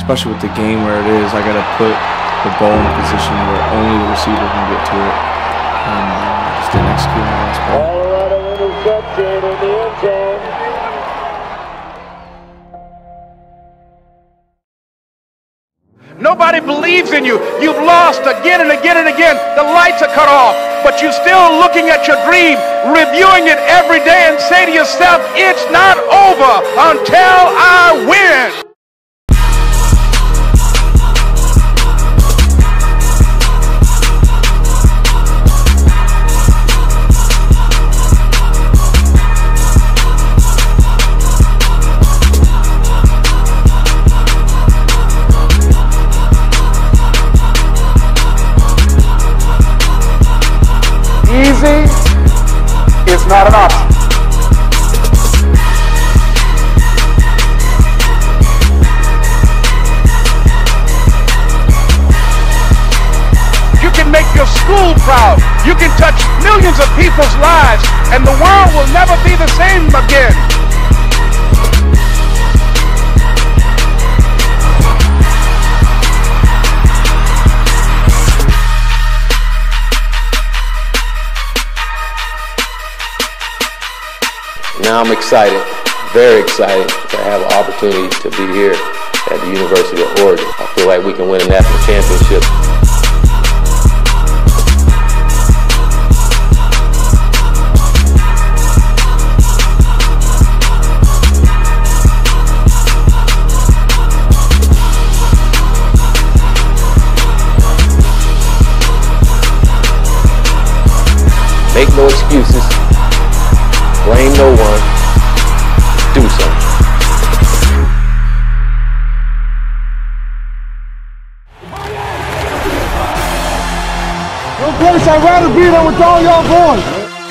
especially with the game where it is, I gotta put the ball in a position where only the receiver can get to it. And I just didn't execute my last play. Colorado interception in the end zone. Nobody believes in you. You've lost again and again and again. The lights are cut off, but you're still looking at your dream, reviewing it every day, and say to yourself, it's not over until I win. Easy is not an option. You can make your school proud. You can touch millions of people's lives, and the world will never be the same again. Now I'm excited, very excited to have an opportunity to be here at the University of Oregon. I feel like we can win a national championship. Make no excuses. Blame no one. Do something. No place I'd rather be than with all y'all boys.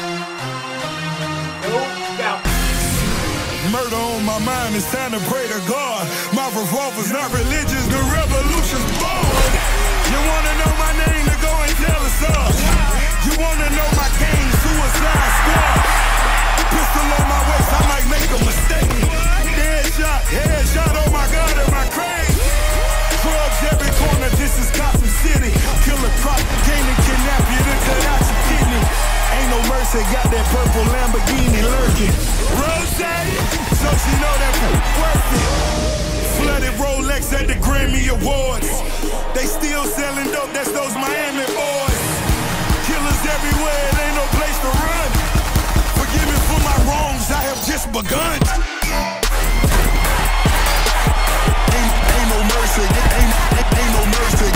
Murder on my mind, it's time to pray to God. My revolver's not religious, the revolution's born. You wanna know my name, to go and tell us all. You wanna know my game, Suicide Squad. Pistol on my waist, I might make a mistake. Headshot, oh my God, am I crazy? Drugs every corner, this is Gotham City. Killer Croc came to kidnap you, to cut out your kidney. Ain't no mercy, got that purple Lamborghini lurking. Rose, so she know that worth it. Flooded Rolex at the Grammy Awards. They still selling dope, that's those Miami boys. Killers everywhere, it ain't no place to run. Forgive me for my wrongs, I have just begun. Ain't no mercy, ain't no mercy.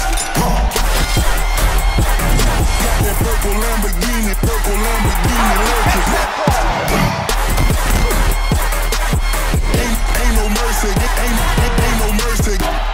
Got that purple Lamborghini lurking. Ain't no mercy, ain't no mercy.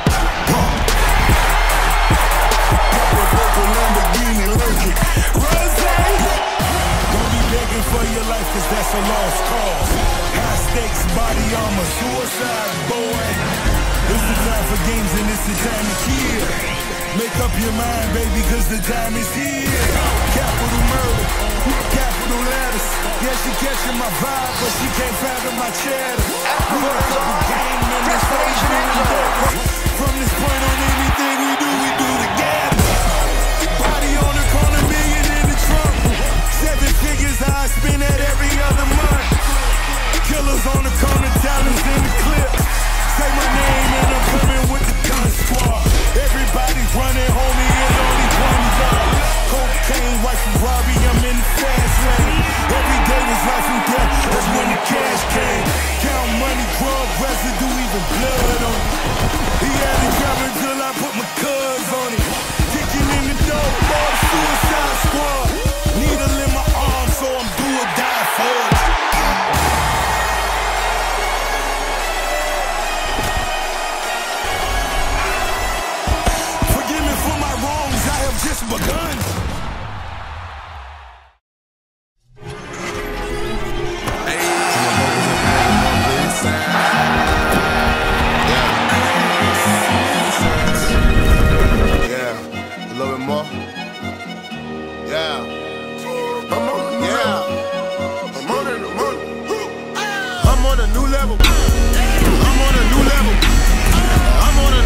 Got that purple Lamborghini lurking. Rose, don't be begging for your life, cause that's a lost cause. High stakes, body armor, suicide, boy. It's the time for games and it's the time to kill. Make up your mind, baby, cause the time is here. Capital murder, capital letters. Yeah, she catching my vibe, but she can't fathom my cheddar. Put up a game in this from this point on, anything we do together. Body on the corner, million in the trunk. 7 figures I spend that every other month. Killers on the corner, talents in the clip. Say my name and I'm coming with the gun squad. Everybody's running, homie, it's only one job. Cocaine, wife and Robbie, I'm in the fast lane. Every day was life and death, that's when the cash came. Count money, drug residue, even blood on it. He had it driving till I put my cuz on it. Kicking in the door, boy, Suicide Squad. Needle in my arm, so I'm do or die for it. Just begun. Yeah, a little bit more. Yeah, I'm on a new level. I'm on a new level. I'm on a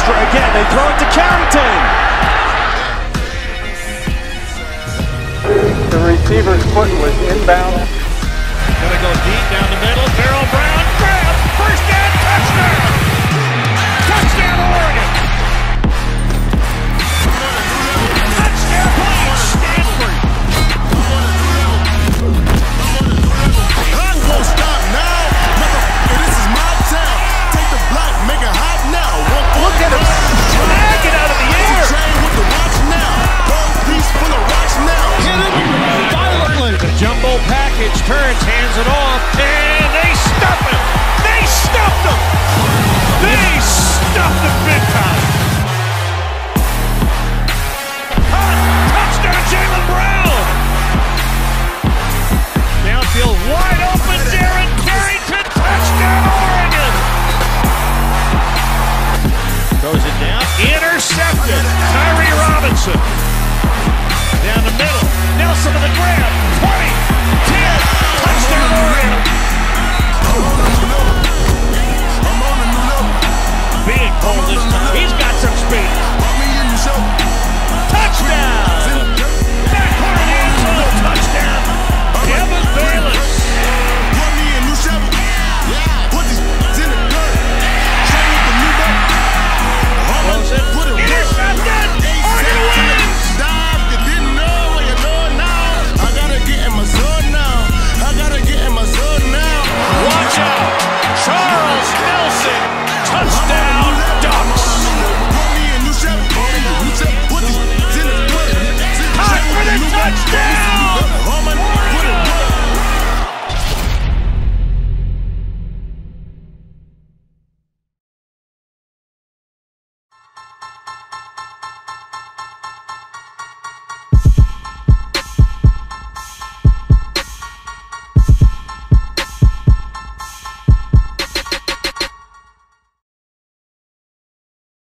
Dykstra again. They throw it to Carrington. The receiver's foot was inbound. Gonna go deep down the middle. Farrell Brown grab. First down, touchdown. Touchdown, Oregon. Touchdown, Stanford. I'm gonna stop now. Motherfucker, this is my town. Take the block, make it hot now. Look at him snag it out of the air. Train with the watch now. Gold piece full of rocks now. Hit it violently. The jumbo package turns, hands it off.